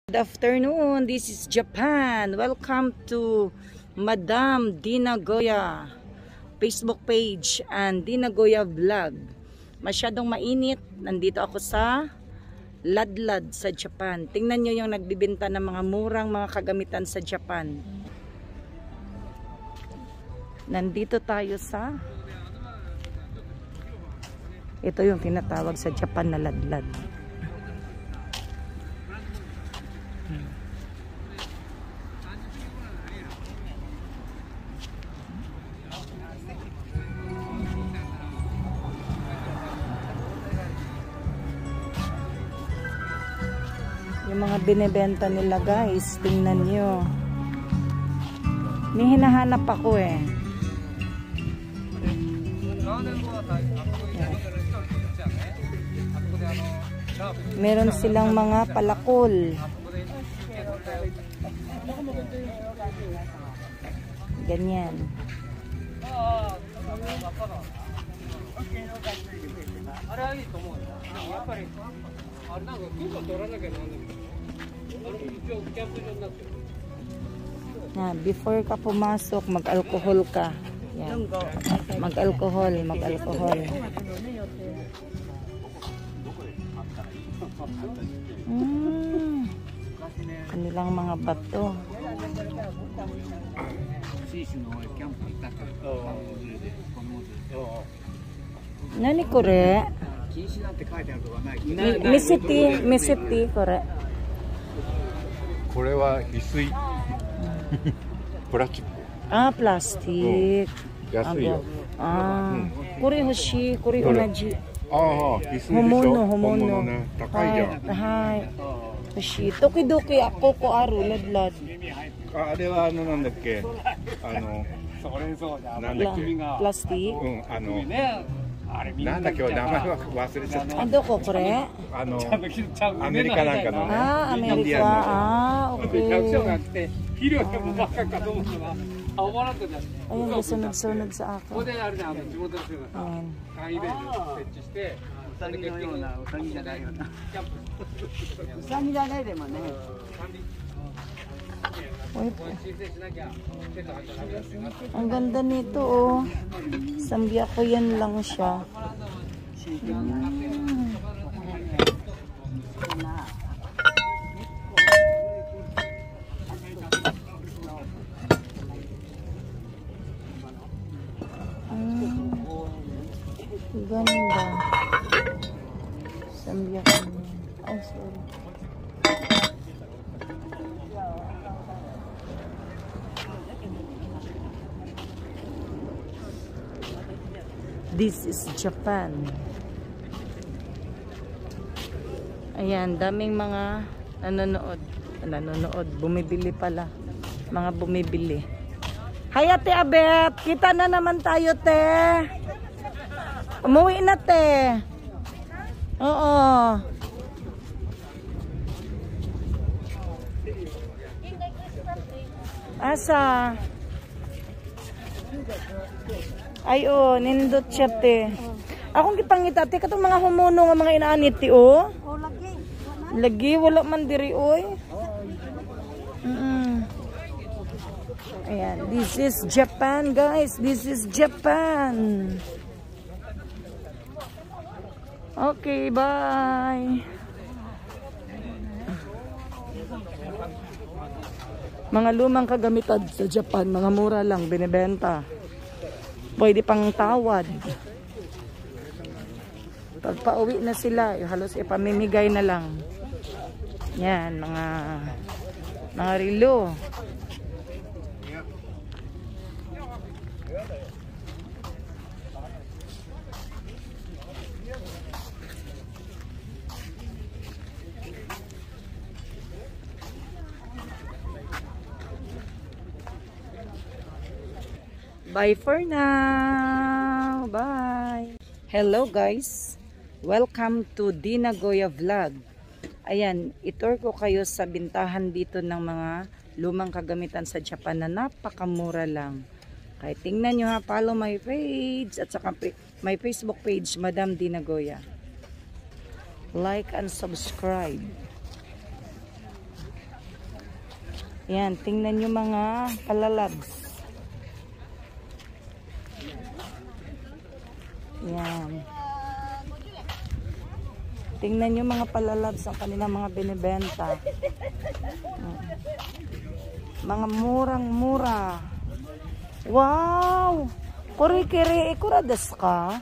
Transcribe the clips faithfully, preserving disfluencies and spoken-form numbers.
Good afternoon, this is Japan. Welcome to Madam Dina Goya Facebook page and Dina Goya vlog. Masyadong mainit. Nandito ako sa Ladlad sa Japan. Tingnan nyo yung nagbibenta ng mga murang mga kagamitan sa Japan. Nandito tayo sa, ito yung tinatawag sa Japan na Ladlad. Yung mga binibenta nila guys, tingnan nyo. May hinahanap ako eh. Meron silang mga palakol. Ganyan. Na, before ka pumasok, mag-alcohol ka. Yan. Mag-alcohol, mag-alcohol. Mm. Kanilang mga bato. Nani kore? Misiti, misiti kore. これは翡翠プラスチック Ah, plastic. 安いよ Ah, kore hoshi, kore onaji. ああ翡翠でしょ Homono, 本 homono. 物ね高いじゃん Hai. Hoshi. Tokidoki ako ko aru ladlad. ああれはあのなんだっけあのなんだっけ Plastic. うんあのなんだっけ名前は忘れちゃった Ando ko kore? あのアメリカなんかのね Ah, インディ Amerika. アンの Ah, okay. Ayun, Ayun, sunod-sunod sa ako. Ayan. うさぎのような、うさぎじゃないような。うさぎじゃないでもね。 Uy, ang ganda nito oh. Sambya ko yan lang siya. Mm. Mm. Ganda. Sambya ko yan. Ay, sorry. This is Japan. Ayan, daming mga nanonood. Nanonood, bumibili pala. Mga bumibili. Hi Ate Abet! Kita na naman tayo, te! Umuwi na, te! Oo. Asa? Ay, oh, nindot siya, te. Akong gipangita, te, katong mga humuno nga mga inaanit, te, oh. Oh, lagi. Lagi, wala man diri, oy. Mm -mm. Ayan, this is Japan, guys. This is Japan. Okay, bye. Mga lumang kagamitan sa Japan, mga mura lang, binibenta. Pwede pang tawad. Pag pauwi na sila, halos ipamimigay na lang. Yan, mga mga relo. Bye for now. Bye. Hello guys. Welcome to Dina Goya vlog. Ayan, itour ko kayo sa bintahan dito ng mga lumang kagamitan sa Japan na napakamura lang. Kaya tingnan nyo ha, follow my page at saka my Facebook page, Madam Dina Goya. Like and subscribe. Yan, tingnan nyo mga palalabs. Yan. Tingnan nyo mga palalabs ang kanilang mga binibenta. Mga murang-mura. Wow! Kuri-kiri, ikura desu ka?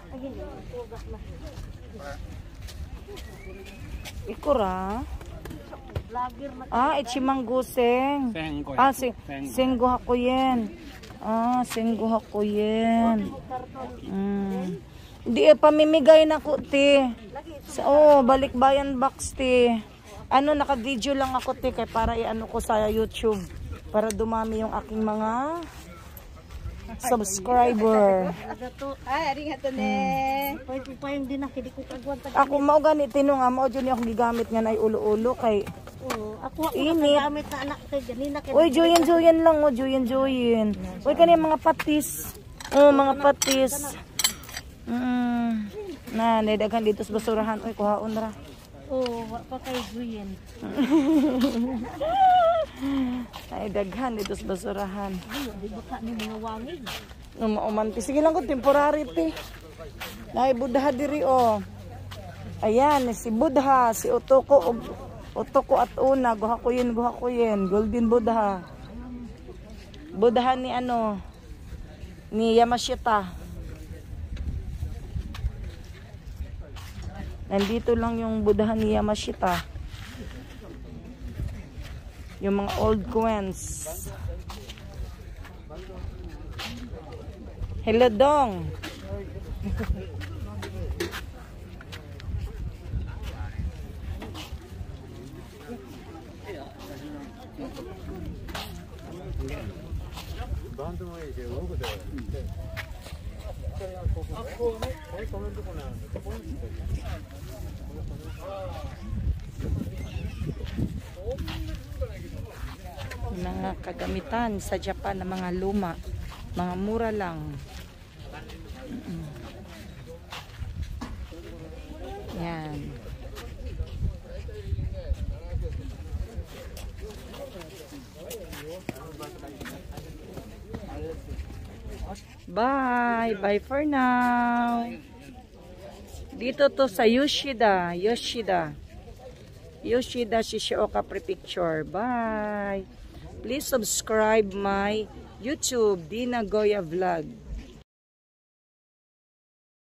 Ikura? Ah, ichimangguseng. Ah, sing singgo hakuyen. Ah, singgo hakuyen. Mm. Di eh, pamimigay na ko, ti. So, oh, balikbayan box, ti. Ano, naka-video lang ako, ti, kaya para i-ano ko sa YouTube. Para dumami yung aking mga subscriber. Ay, arigato ne. Pwede pa yung dinakidi ko kagwan. Ako mao gani tinong nga mao jud ni akong gigamit nga nay ulo-ulo kay Oo, ako ako init. nagamit na anak kay ganina kay. Oy, joyen joyen lang, oh, joyen joyen. Oy kani mga patis. Oh, mga patis. Mm. Na, nedaghan dito sa basurahan. Oy, kuhaon ra. Oo, wa pa kay Juyen. Ay, daghan dito sa basurahan. Di ba ka ni mga wangig? Umaumanti. Sige lang ko, temporary ti. Nay, Buddha diri, oh. Ayan, si Buddha, si Otoko, Otoko at Una, guha ko yun, guha ko yun. Golden Buddha. Buddha ni ano, ni Yamashita. Nandito lang yung Buddha ni Yamashita. Yung mga old coins. Hello, Dong. Mga kagamitan sa Japan na mga luma, mga mura lang. Mm-mm. Yan. Bye, bye for now. Dito to sa Yoshida, Yoshida. Yoshida Shishioka Prefecture. Bye. Please subscribe my YouTube, Dina Goya Vlog.